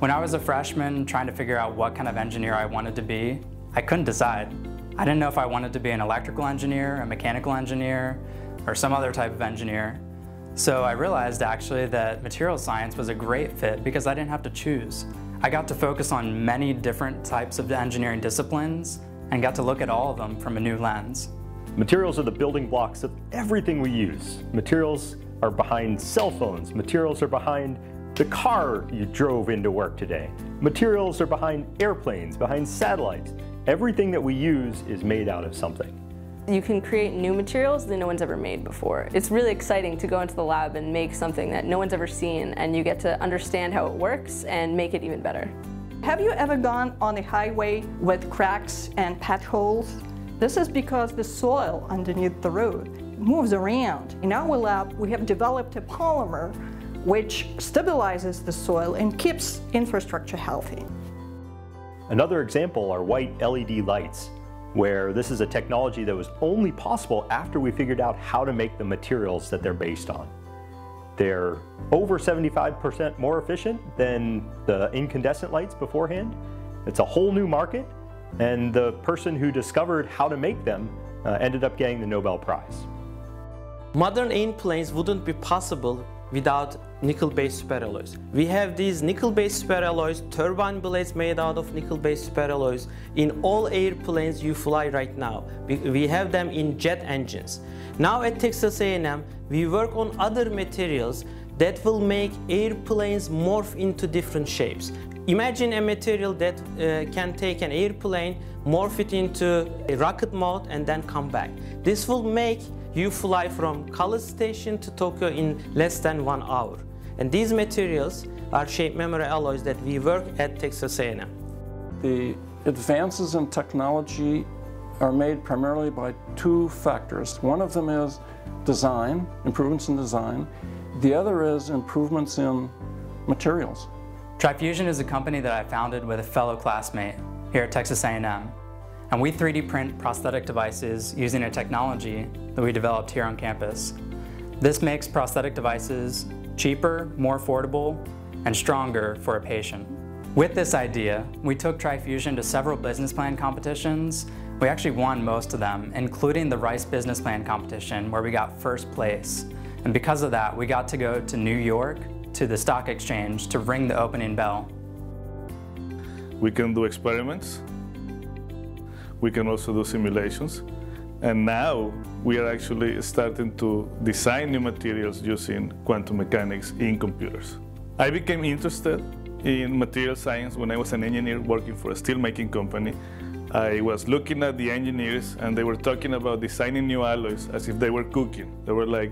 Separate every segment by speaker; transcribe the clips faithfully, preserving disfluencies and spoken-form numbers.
Speaker 1: When I was a freshman trying to figure out what kind of engineer I wanted to be, I couldn't decide. I didn't know if I wanted to be an electrical engineer, a mechanical engineer, or some other type of engineer. So I realized actually that material science was a great fit because I didn't have to choose. I got to focus on many different types of engineering disciplines and got to look at all of them from a new lens.
Speaker 2: Materials are the building blocks of everything we use. Materials are behind cell phones. Materials are behind the car you drove into work today. Materials are behind airplanes, behind satellites. Everything that we use is made out of something.
Speaker 3: You can create new materials that no one's ever made before. It's really exciting to go into the lab and make something that no one's ever seen, and you get to understand how it works and make it even better.
Speaker 4: Have you ever gone on a highway with cracks and potholes? This is because the soil underneath the road moves around. In our lab, we have developed a polymer which stabilizes the soil and keeps infrastructure healthy.
Speaker 2: Another example are white L E D lights, where this is a technology that was only possible after we figured out how to make the materials that they're based on. They're over seventy-five percent more efficient than the incandescent lights beforehand. It's a whole new market, and the person who discovered how to make them uh, ended up getting the Nobel Prize.
Speaker 5: Modern airplanes wouldn't be possible without nickel-based superalloys. We have these nickel-based superalloys, turbine blades made out of nickel-based superalloys in all airplanes you fly right now. We have them in jet engines. Now at Texas A and M, we work on other materials that will make airplanes morph into different shapes. Imagine a material that uh, can take an airplane, morph it into a rocket mode, and then come back. This will make you fly from College Station to Tokyo in less than one hour. And these materials are shape memory alloys that we work at Texas A and M.
Speaker 6: The advances in technology are made primarily by two factors. One of them is design, improvements in design. The other is improvements in materials.
Speaker 1: Trifusion is a company that I founded with a fellow classmate here at Texas A and M. And we three D print prosthetic devices using a technology that we developed here on campus. This makes prosthetic devices cheaper, more affordable, and stronger for a patient. With this idea, we took Trifusion to several business plan competitions. We actually won most of them, including the Rice Business Plan competition, where we got first place. And because of that, we got to go to New York to the stock exchange to ring the opening bell.
Speaker 7: We can do experiments. We can also do simulations. And now we are actually starting to design new materials using quantum mechanics in computers. I became interested in material science when I was an engineer working for a steelmaking company. I was looking at the engineers and they were talking about designing new alloys as if they were cooking. They were like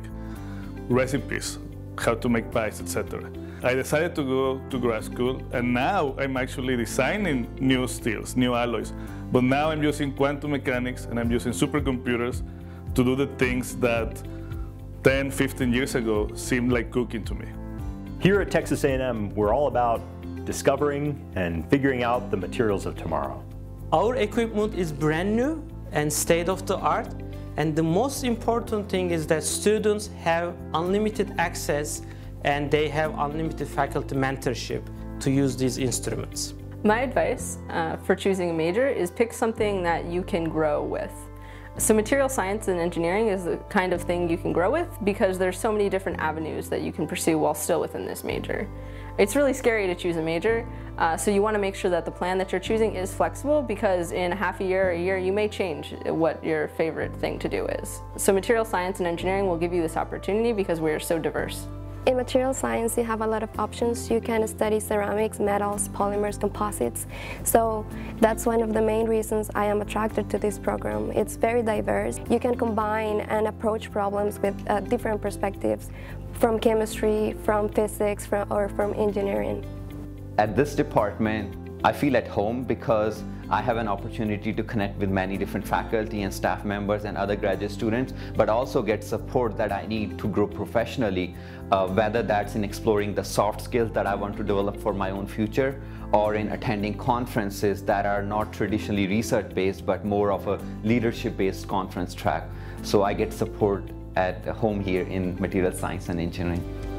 Speaker 7: recipes, how to make pies, et cetera. I decided to go to grad school, and now I'm actually designing new steels, new alloys. But now I'm using quantum mechanics and I'm using supercomputers to do the things that ten, fifteen years ago seemed like cooking to me.
Speaker 2: Here at Texas A and M, we're all about discovering and figuring out the materials of tomorrow.
Speaker 5: Our equipment is brand new and state-of-the-art, and the most important thing is that students have unlimited access and they have unlimited faculty mentorship to use these instruments.
Speaker 3: My advice uh, for choosing a major is pick something that you can grow with. So material science and engineering is the kind of thing you can grow with because there's so many different avenues that you can pursue while still within this major. It's really scary to choose a major, uh, so you want to make sure that the plan that you're choosing is flexible, because in a half a year or a year you may change what your favorite thing to do is. So material science and engineering will give you this opportunity because we are so diverse.
Speaker 8: In material science, you have a lot of options. You can study ceramics, metals, polymers, composites. So that's one of the main reasons I am attracted to this program. It's very diverse. You can combine and approach problems with uh, different perspectives, from chemistry, from physics, from, or from engineering.
Speaker 9: At this department, I feel at home because I have an opportunity to connect with many different faculty and staff members and other graduate students, but also get support that I need to grow professionally, uh, whether that's in exploring the soft skills that I want to develop for my own future, or in attending conferences that are not traditionally research-based, but more of a leadership-based conference track. So I get support at home here in material science and engineering.